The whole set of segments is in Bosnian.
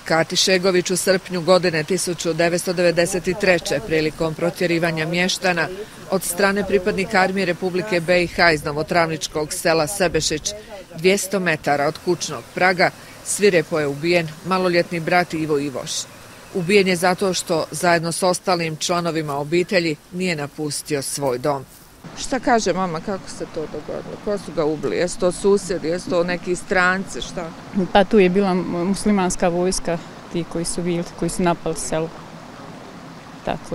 Kati Šegović u srpnju godine 1993. prilikom protjerivanja mještana od strane pripadnika armije Republike BiH iz novotravničkog sela Sebešić, 200 metara od kućnog praga, svirepo je ubijen maloljetni brat Ivo Ivoš. Ubijen je zato što zajedno s ostalim članovima obitelji nije napustio svoj dom. Šta kaže mama, kako se to dogodilo? Ko su ga ubili? Jesu to susjedi, jesu to neki stranci, šta? Pa tu je bila muslimanska vojska, ti koji su bili, koji su napali selo. Tako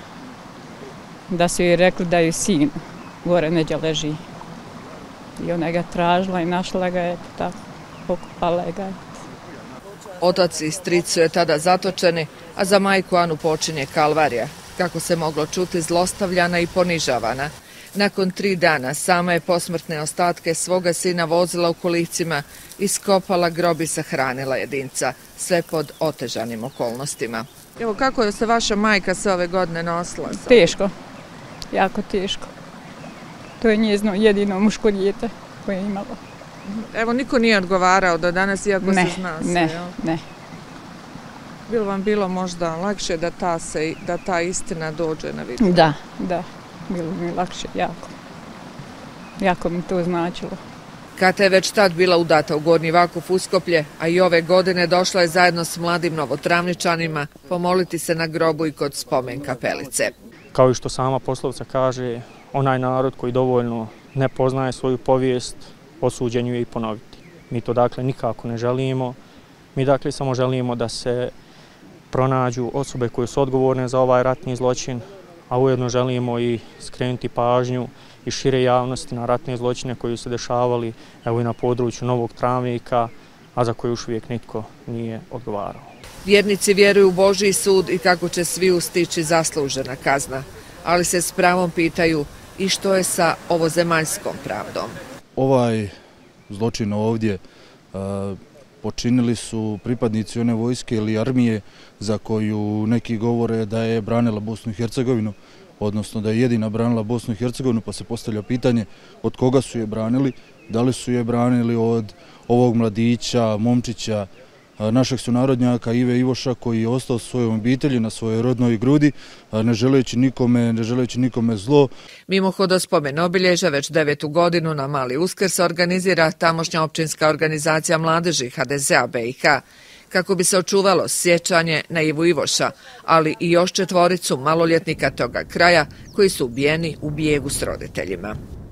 da su joj rekli da je sin gore neđe leži. I ona ga tražila i našla ga je, tako, pokupala ga je. Otac i stric su je tada zatočeni, a za majku Anu počinje kalvarija. Kako se moglo čuti, zlostavljana i ponižavana. Nakon 3 dana sama je posmrtne ostatke svoga sina vozila u kolicima, iskopala grob i sahranila jedinca, sve pod otežanim okolnostima. Evo, kako je se vaša majka sve ove godine nosila? Teško, jako teško. To je njezino jedino muško dijete koje je imalo. Evo, niko nije odgovarao do danas, iako se zna sve. Ne. Bilo vam bilo možda lakše da ta istina dođe na vidjelo? Da. Bilo mi lakše, jako. Jako mi to značilo. Kata je već tad bila udata u Gornji Vakuf Uskoplje, a i ove godine došla je zajedno s mladim novotravničanima pomoliti se na grobu i kod spomen kapelice. Kao i što sama poslovica kaže, onaj narod koji dovoljno ne poznaje svoju povijest, osuđen ju je i ponoviti. Mi to dakle nikako ne želimo. Mi dakle samo želimo da se pronađu osobe koje su odgovorne za ovaj ratni zločin, a ujedno želimo i skrenuti pažnju i šire javnosti na ratne zločine koji su se dešavali evo i na području Novog Travnika, a za koje još uvijek nitko nije odgovarao. Vjernici vjeruju u Božji sud i kako će svi ustići zaslužena kazna, ali se s pravom pitaju i što je sa ovozemaljskom pravdom. Ovaj zločin ovdje počinili su pripadnici one vojske ili armije za koju neki govore da je branila Bosnu i Hercegovinu, odnosno da je jedina branila Bosnu i Hercegovinu, pa se postavlja pitanje od koga su je branili, da li su je branili od ovog mladića, momčića, našeg sunarodnjaka Ive Ivoša koji je ostao svojom obitelji na svojoj rodnoj grudi, ne želeći nikome zlo. Mimo hodospomen obilježja već 9. godinu na Mali Uskrs organizira tamošnja općinska organizacija mladeži HDZ-a BiH, kako bi se očuvalo sjećanje na Ivu Ivoša, ali i još 4 maloljetnika toga kraja koji su ubijeni u bijegu s roditeljima.